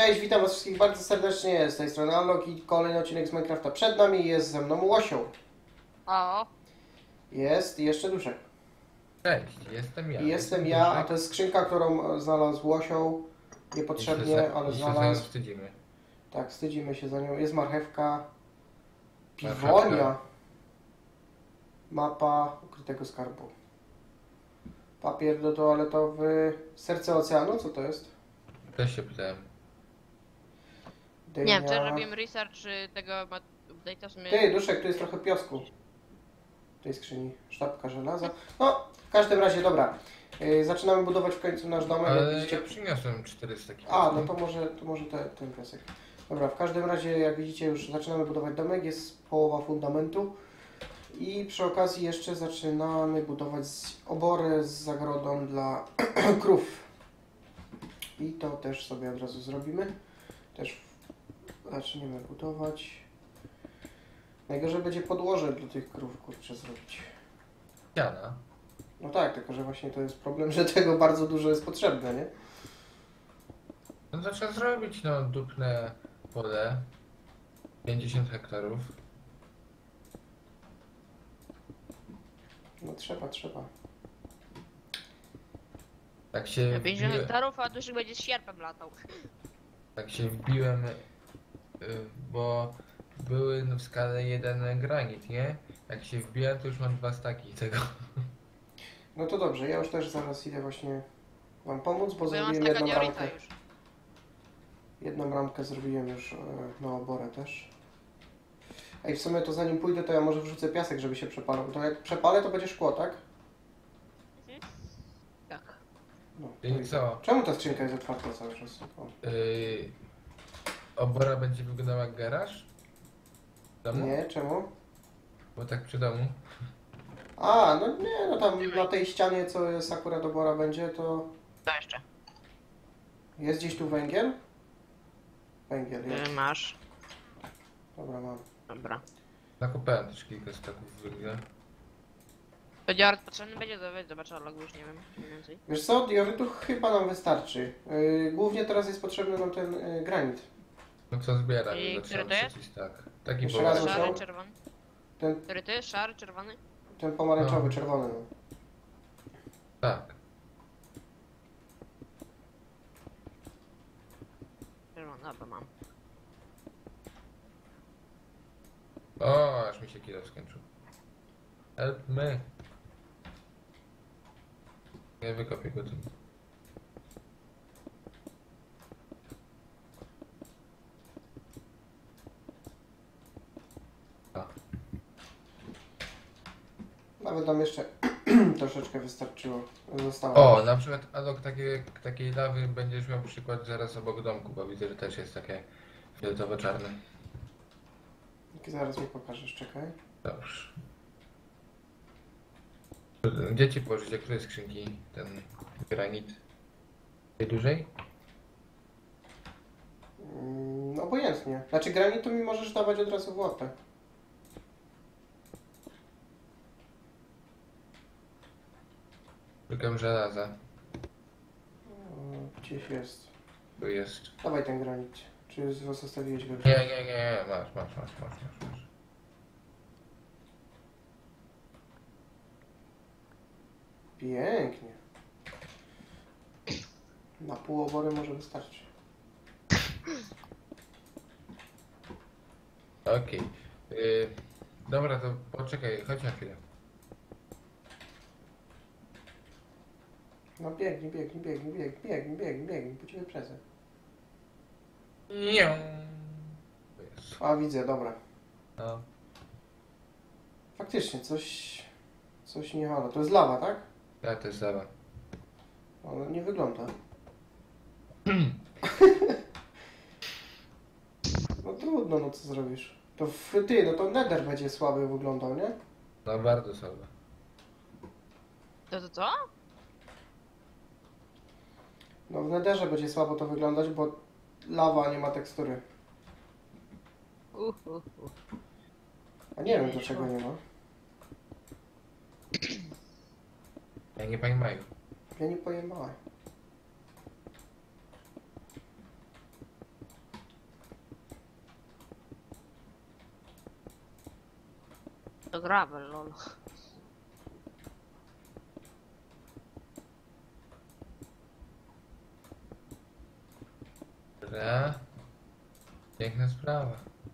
Cześć, witam was wszystkich bardzo serdecznie, z tej strony Unlock i kolejny odcinek z Minecrafta przed nami, jest ze mną Łosią. O, Jest i jeszcze Duszek. Cześć, jestem ja. I jestem ja, a to jest skrzynka, którą znalazł Łosią, niepotrzebnie, ale I się znalazł. wstydzimy. Tak, wstydzimy się za nią. Jest marchewka, piwonia, Marchewka. mapa ukrytego skarbu. Papier do toaletowy, serce oceanu, co to jest? Też się pytałem. nie wiem, czy Dynia. robimy research tego update'a, w sumie... Ty, Duszek, tu jest trochę piosku w tej skrzyni. Sztabka żelaza. No, w każdym razie, dobra. Zaczynamy budować w końcu nasz domek. Jak Ale widzicie... ja przyniosłem 400 kg. A, no to może ten piasek. Dobra, w każdym razie, jak widzicie, już zaczynamy budować domek. Jest połowa fundamentu. I przy okazji jeszcze zaczynamy budować oborę z zagrodą dla krów. I to też sobie od razu zrobimy. Też zaczniemy budować. Najgorzej będzie podłoże dla tych krów, kurczę, zrobić. Ściana. No tak, tylko że właśnie to jest problem, że tego bardzo dużo jest potrzebne, nie? No to trzeba zrobić, no, dupne pole. 50 hektarów. No trzeba. Tak się 50 hektarów, a Duszek będzie z sierpem latał. tak się wbiłem, bo były w skale 1 granit, nie? Jak się wbiłem, to już mam 2 staki tego. No to dobrze, ja już też zaraz idę właśnie wam pomóc, bo Bo ja mam zrobiłem staka jedną diorita ramkę. już. Jedną ramkę zrobiłem już na oborę też. Ej, w sumie to zanim pójdę, to ja może wrzucę piasek, żeby się przepalał. To jak przepalę, to będzie szkło, tak? Tak. No, to Czyli idę. co? Czemu ta skrzynka jest otwarta cały czas? O. Obora będzie wyglądała jak garaż? W domu? Nie, czemu? Bo tak przy domu. A, no nie, no tam na tej ścianie, co jest akurat obora będzie, to... Co jeszcze? Jest gdzieś tu węgiel? Węgiel jest. Masz. Dobra, mam. Dobra. Nakopałem też kilka staków węgla. To diort potrzebny będzie, zobaczę logu, już nie wiem, mniej więcej. Wiesz co, diorytu chyba nam wystarczy. Głównie teraz jest potrzebny nam ten granit. No co zbiera? I Bo który trzeba to jest? trzeci stack. Taki Jeszcze raz bogaty. muszę- Szary, czerwony? Ten, Który to jest? Szary, czerwony? ten pomarańczowy, No. czerwony. No. Tak. Czerwony, dobra, mam. O, aż mi się kilo skończył. Help me. Nie wykopię go tu. A, Nawet nam jeszcze troszeczkę wystarczyło. Zostało. O, na przykład Alok takiej lawy będziesz miał przykład zaraz obok domku, bo widzę, że też jest takie fioletowo-czarne. Zaraz mi pokażesz, czekaj. Dobrze. Gdzie ci położyć, jak której skrzynki ten granit? Tej dużej? Obojętnie. Znaczy granitu mi możesz dawać od razu w łapę. Szukam żelaza. Gdzieś jest. Tu jest. Dawaj ten granit. Czy zostawiłeś go? Nie, masz. Pięknie. Na pół obory może wystarczy. Okej. Dobra, to poczekaj, chodź na chwilę. No biegnij, po ciebie prezent. Nie. A widzę, dobra. No. Faktycznie, coś nie halo. To jest lawa, tak? Tak, to jest zawa. Ona nie wygląda. No trudno, no co zrobisz? To no to Nether będzie słaby wyglądał, nie? No bardzo słabe. To co? No w Netherze będzie słabo to wyglądać, bo lawa nie ma tekstury. A nie wiem dlaczego nie ma. Ja nie pojmaju. Ja nie pojemałem. To gravel, lol. Dobra. Piękna sprawa.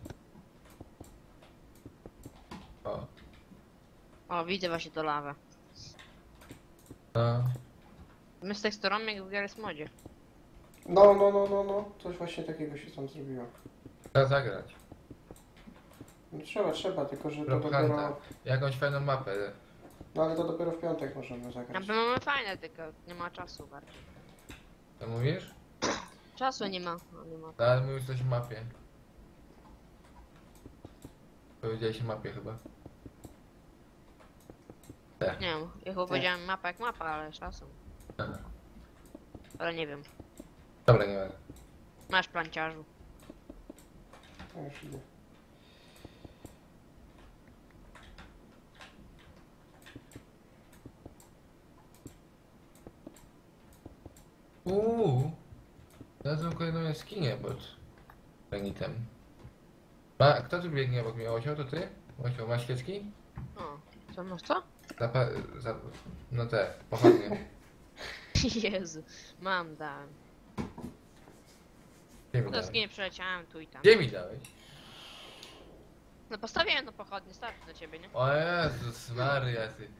O, O, widzę właśnie to lawę. no. My z teksturami jak w Garry's Modzie. No. Coś właśnie takiego się tam zrobiło. Trzeba zagrać. No, trzeba, tylko że to Rob Hunta. dopiero... Jakąś fajną mapę. No ale to dopiero w piątek możemy Na zagrać. pewno mamy fajne, tylko nie ma czasu bardziej. Co mówisz? Czasu nie ma, no nie ma. No, ale mówisz coś o mapie. Powiedziałeś o mapie chyba. Tak. Nie wiem, ja chyba powiedziałem mapa jak mapa, ale czasu. Aha. Ale nie wiem. Dobra, nie ma. Masz planciarzu. No już idę. Znalazłem kolejną jaskinię pod granitem. Kto tu biegnie obok mnie? Osio, to ty? Osio, masz świeczki? O, co masz co? No te, pochodnie. Jezu, mam, dałem. Gdzie mi To z dałeś? kim przeleciałem tu i tam. Gdzie mi dałeś? No postawiłem na pochodnie, starczy dla ciebie, nie? O Jezus Maria, ty.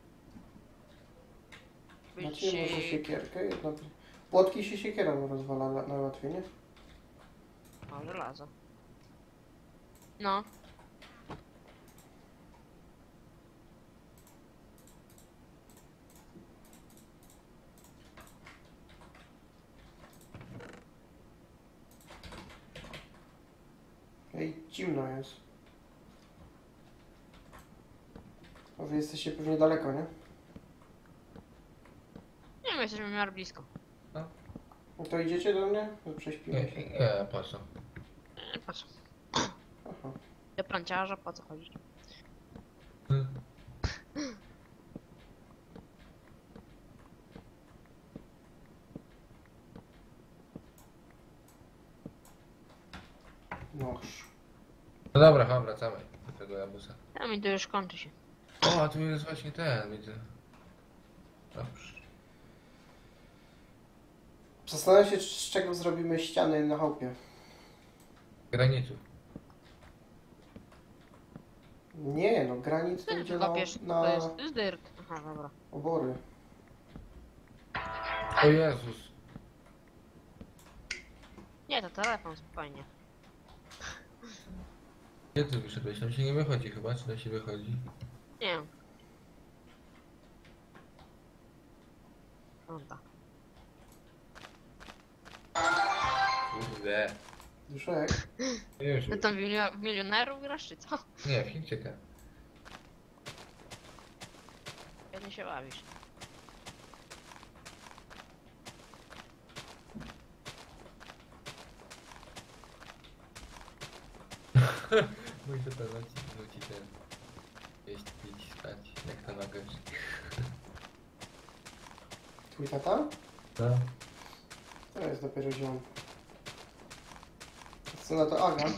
Macie może Byci... siekierkę? Jedno... Płotki się siekierą rozwala najłatwiej, nie? O, żelazo. No. Ej, zimno jest. A wy jesteście pewnie daleko, nie? Nie wiem, jesteśmy w miarę blisko. No to idziecie do mnie? Prześpimy Nie, się. nie, po co? Patrz. Aha. Do planciarza, po co chodzić? Noż. No dobra, chyba wracamy do tego jabusa. Ja mi to już kończy się. O, a tu jest właśnie ten, widzę. Dobrze. Zastanawiam się, z czego zrobimy ściany na chałupie. Granitu. Nie, no granit to idzie na, Kopiesz, na to jest dirt. Aha, dobra. obory. O Jezus. Nie, to telefon, spokojnie. Gdzie ty wyszedłeś? Tam się nie wychodzi chyba, czy tam się wychodzi? Nie wiem. Dobra. Kurde. Duszek? Już. Ty tam w milionerów grasz, czy co? Nie, w Chińczyka. Pewnie się bawisz. Mój to wróci ten. Jeść, pić, spać, jak to nagasz. Twój tata? No. To jest dopiero ziom. Co na to Aga?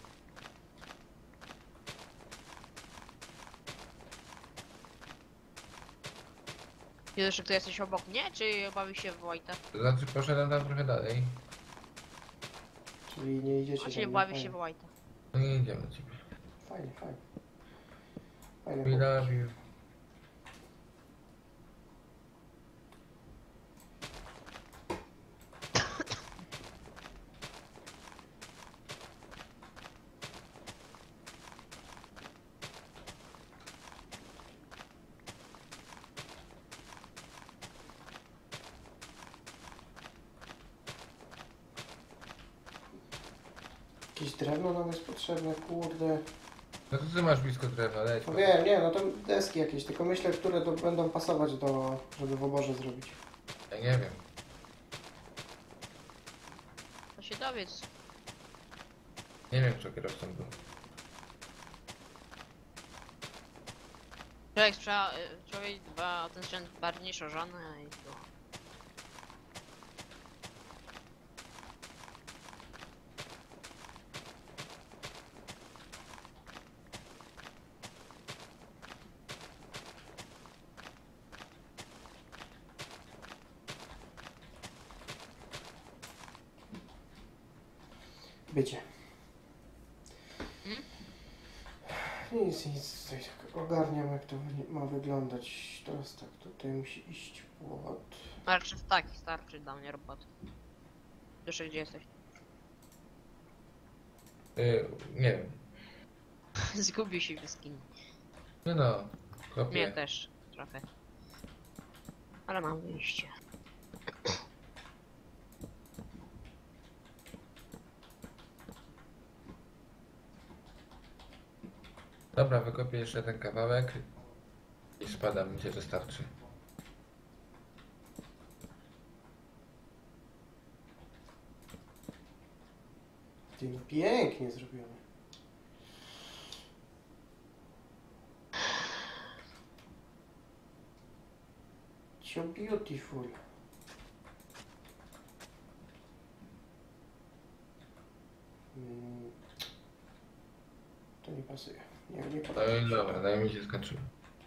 Jezu, czy ty jesteś obok mnie, czy bawisz się w Wojta? To znaczy poszedłem tam trochę dalej. Czyli nie idziecie Czyli do mnie. bawisz się w Wojta. No nie idziemy do ciebie. Fajnie, fajnie. Fajnie. We love you. Jakieś drewno nam jest potrzebne, kurde. No to ty masz blisko drewna, leć. No wiem, nie, no to deski jakieś, tylko myślę, które to będą pasować do, żeby w oborze zrobić. Ja nie wiem. To się dowiedz. Nie wiem, kto kierowcą był. Człowiek dba o ten sprzęt bardziej niż o żonę i to. Będzie. Hmm? Nic, tutaj tak ogarniam jak to ma wyglądać. Teraz tak, tutaj musi iść płot. Znaczy tak, starczy dla mnie roboty. Duszy, gdzie jesteś? Nie wiem. Zgubił się w jaskini. No, Mnie kopię. też trochę. Ale mam wyjście. Dobra, wykopię jeszcze ten kawałek i spadam, mi się to starczy. Ty, no pięknie zrobione. So beautiful. Mm, To nie pasuje. Nie No podoba mi i się. dobra, no i mi się skończyło.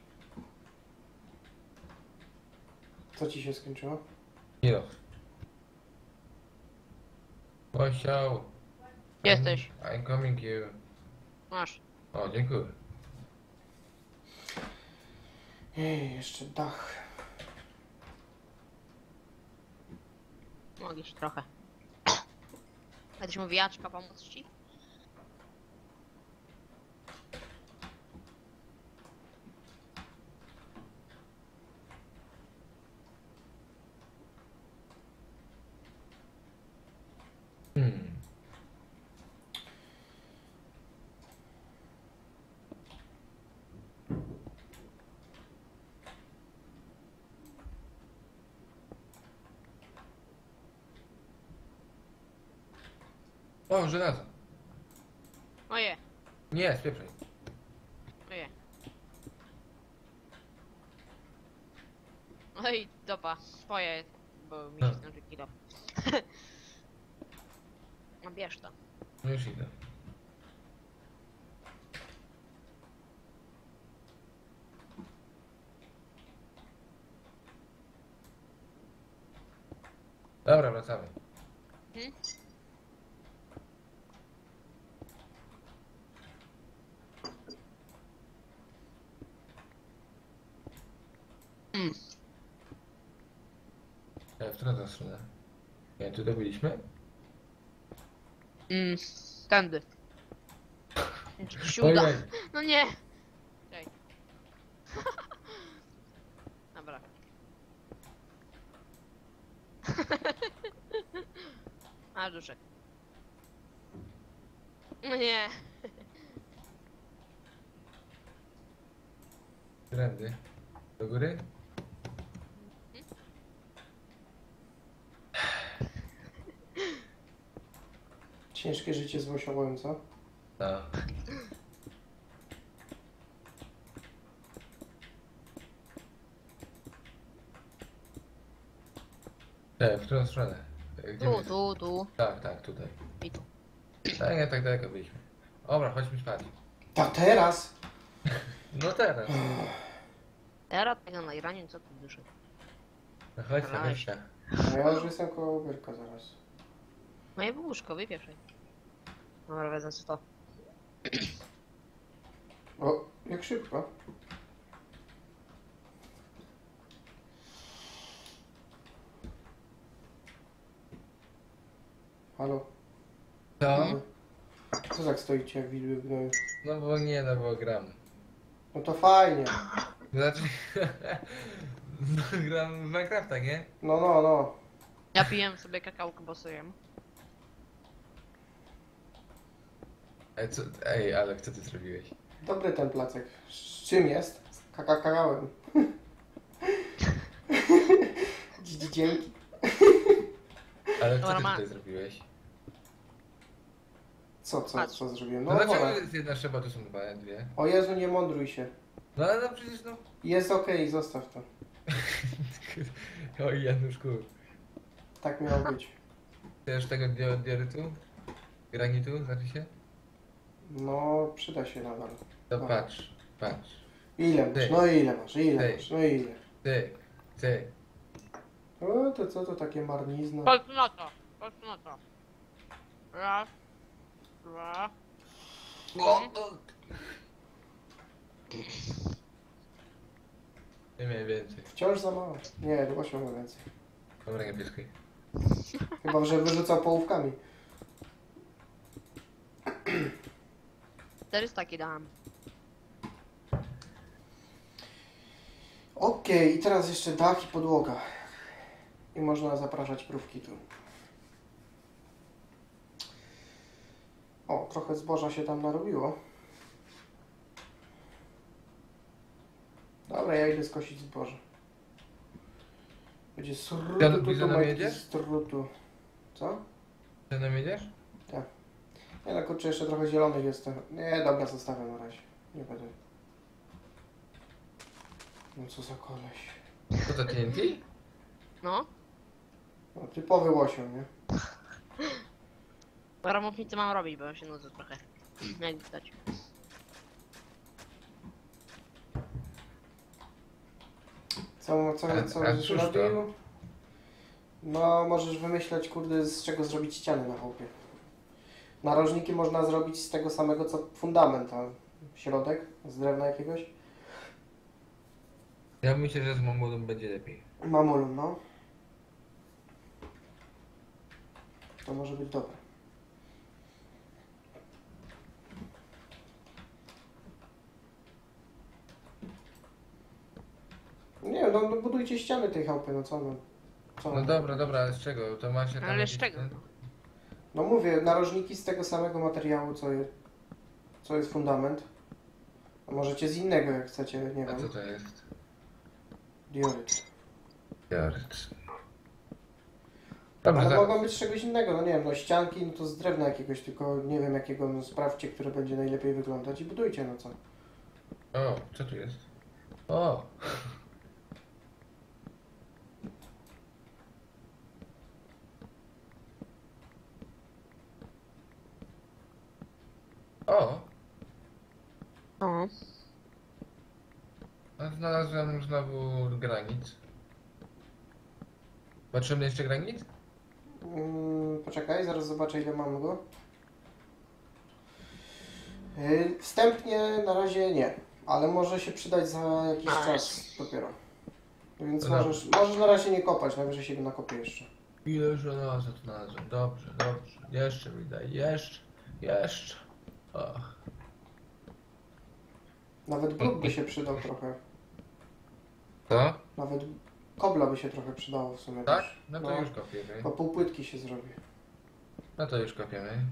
Co ci się skończyło? Milo. Posiał. Gdzie jesteś? I'm coming you. Masz. O, dziękuję. Ej, jeszcze dach. Mogę ci trochę. Będziesz mówiłaczka pomóc ci? Hmm. O, żelazo. Oje, Nie, spieprzaj. oje. Oj, dobra, twoje, bo mi się skończy kilo. No bierz to. No już idę. Dobra, wracamy. Hmm? Mm. W którą to stronę? Nie, tu byliśmy? Tędy. Czy ci się uda? Ojej. No nie! Czekaj. Dobra. A, duszek. No nie. Trendy. Do góry? Ciężkie życie z Wosiołem, co? Tak. W którą stronę? Gdzie my- Tu. Tak, tutaj. I tu. Tak, nie tak daleko byliśmy. Dobra, chodźmy spać. Ta teraz? No teraz. Teraz tego nagrania, co tu duszek? No chodź, Dobra. chodź. A ja już jestem koło Wyrka zaraz. Moje łóżko, wypieszaj. Dobra, wezmę sobie to. O, jak szybko. Halo? Co? Co tak stoicie jak widły w gnoju? No bo nie, no bo gram. No to fajnie. Znaczy... no, gram w Minecrafta, nie? No. Ja piję sobie kakałko, bo sobie jem. Ej, ale co ty zrobiłeś? Dobry ten placek. Z czym jest? Z kakałem. Dzięki. Ale co Dobra, ty ma. tutaj zrobiłeś? Co zrobiłem? No No dlaczego woda. jest jedna trzeba, tu są dwie? O Jezu, nie mądruj się. No ale no przecież no... Jest okej, zostaw to. Oj, Januszku. Tak miało być. Chcesz tego diorytu? Granitu, znaczy się? No, przyda się nadal. To No. patrz. Ile masz? Ty. No ile masz? Ile Ty. masz? No ile? Ty. O, to co to takie marnizno? Patrz na to. Patrz na to. Raz, Dwa. Nie miałem więcej. Wciąż za mało. Nie, do 8 ma więcej. Dobra, niebieskiej. Chyba, że wyrzucał połówkami. 400 dałem. Okej, i teraz jeszcze dach i podłoga. I można zapraszać mrówki tu. O, trochę zboża się tam narobiło. Dobra, ja idę skosić zboże. Będzie Ja srutu, tu tu nam majki jedziesz? strutu. Co? Ty nam jedziesz? Nie, no kurczę, jeszcze trochę zielonych jest. Nie, dobra, zostawiam na razie. Nie będę. No co za koleś. Co to TNT? No. No, typowy łosią, nie? Dobra, mów mi co mam robić, bo się nudzę trochę. Jak widać. Co A będziesz cóż to? robił? No, możesz wymyśleć, kurde, z czego zrobić ściany na chałupie. Narożniki można zrobić z tego samego, co fundament, a środek z drewna jakiegoś. Ja myślę, że z mamulą będzie lepiej. Mamulum, no. To może być dobre. Nie, no budujcie ściany tej chałupy, no co no. Co No dobra, ale z czego? To masz tam Ale z jakieś czego? ten- No mówię, narożniki z tego samego materiału, co jest fundament. A możecie z innego, jak chcecie, nie A co wiem. to jest? Dioryt. Jart. Dobra, Ale zaraz. mogą być z czegoś innego, no nie wiem, no ścianki, no to z drewna jakiegoś, tylko nie wiem jakiego, no sprawdźcie, które będzie najlepiej wyglądać i budujcie, no co. O, co tu jest? O! O! No. A znalazłem znowu granit. Potrzebny jeszcze granit? Poczekaj, zaraz zobaczę ile mam go. Wstępnie na razie nie, ale może się przydać za jakiś czas dopiero. Więc Dobra. możesz na razie nie kopać, najwyżej się go nakopie jeszcze. Ile żelaza tu znalazłem? Dobrze. Jeszcze mi daj, jeszcze. O. Nawet bruk by się przydał trochę. Co? Nawet kobla by się trochę przydało w sumie Tak? też. No to No. już kopiemy. Bo pół płytki się zrobi. No to już kopiemy.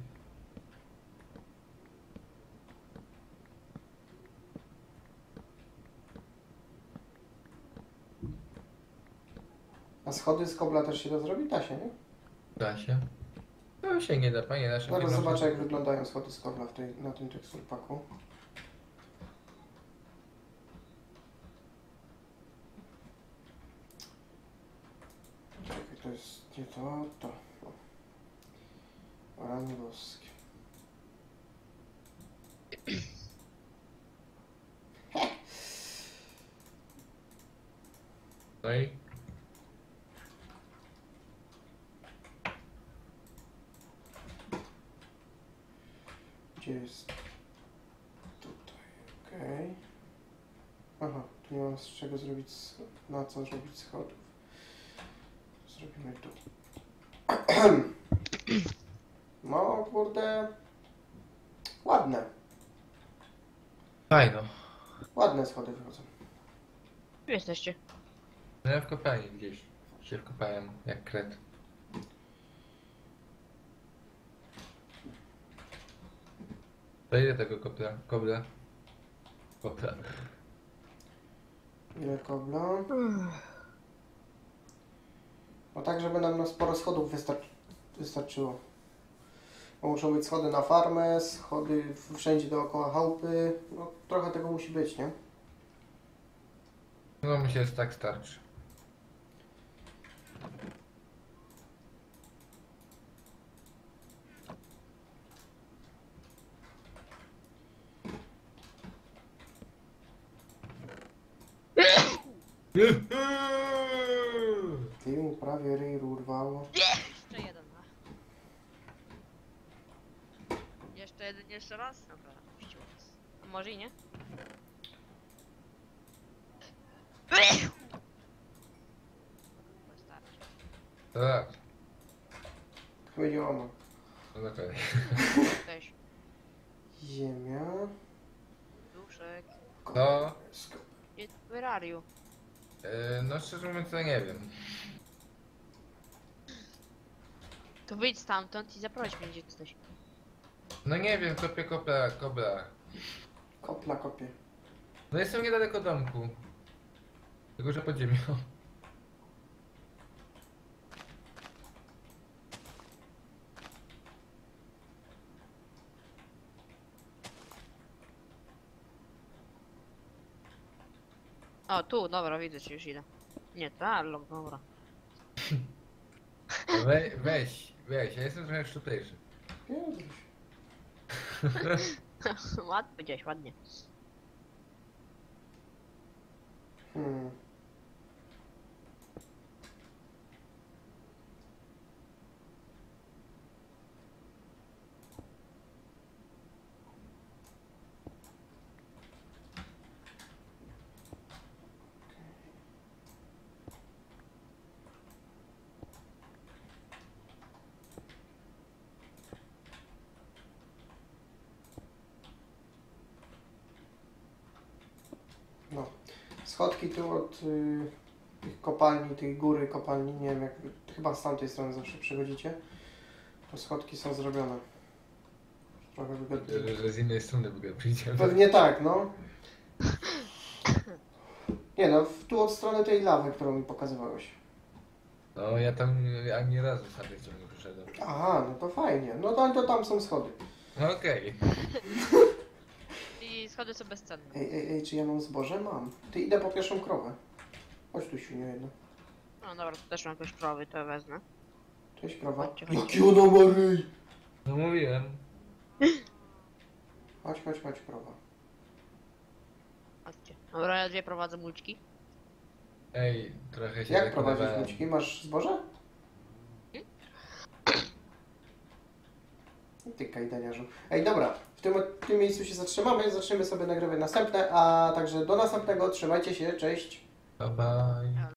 A schody z kobla też się da zrobić? Da się, nie? Da się. No się nie da, panie nasze. Zaraz zobaczę jak wyglądają schody z kobla na tym teksturpaku. Czekaj, to jest nie to. O. Rany boskie. No i? Gdzie jest? Tutaj, okej. Aha, tu nie mam z czego zrobić, na co zrobić schodów. Zrobimy tu. No, kurde. Ładne. Fajno. Ładne schody wychodzą. Gdzie jesteście? No ja w kopalni gdzieś się wkopałem jak kret. To ile tego kobla? Kobla. Ile kobla? No tak, żeby nam na sporo schodów wystarczyło. Bo muszą być schody na farmę, schody wszędzie dookoła chałupy. No trochę tego musi być, nie? No myślę, że tak starczy. Ty mu prawie ryj urwało. Jeszcze jeden. jeszcze raz? Dobra, puściło nas. A może i nie? Wystarczy. Tak. Chyba nie łamał. No okej. Też. Ziemia. Duszek. To, Where are you? no szczerze mówiąc to nie wiem. To wyjdź stamtąd i zaproś mnie, gdzie jesteś. No nie wiem, kopię kobla. Kopla kopie. No jestem niedaleko domku. Tylko że pod ziemią. O, tu, dobra, widzę cię, już idę. Nie, to Arlok, dobra. Weź, ja jestem trochę szczuplejszy. Piotruś. Ładnie powiedziałeś, ładnie. Hmm. No. Schodki tu od tych kopalni, tej góry kopalni, nie wiem jak, chyba z tamtej strony zawsze przychodzicie. To schodki są zrobione. Trochę wygodnie. Że z innej strony w ogóle przyjdziemy. Pewnie tak, no. Nie no, tu od strony tej lawy, którą mi pokazywałeś. No ja tam ani razu z tamtej strony nie przyszedłem. Aha, no to fajnie. No to tam są schody. No okej. I schody są bezcenne. Ej, czy ja mam zboże? Mam. Ty idę po pierwszą krowę. Chodź tu, świnio jedna. No dobra, tu też mam jakieś krowy, to wezmę. Cześć, krowa. Chodźcie, chodźcie. Jaki ona ma ryj! No mówiłem. Chodź, krowa. Chodźcie. Dobra, ja dwie prowadzę mulczki. Ej, trochę się Jak prowadzisz zakodowałem. buciki? Masz zboże? Ty kajdaniarzu. Ej, dobra. W tym miejscu się zaczniemy sobie nagrywać następne, a także do następnego. Trzymajcie się, cześć. Bye bye.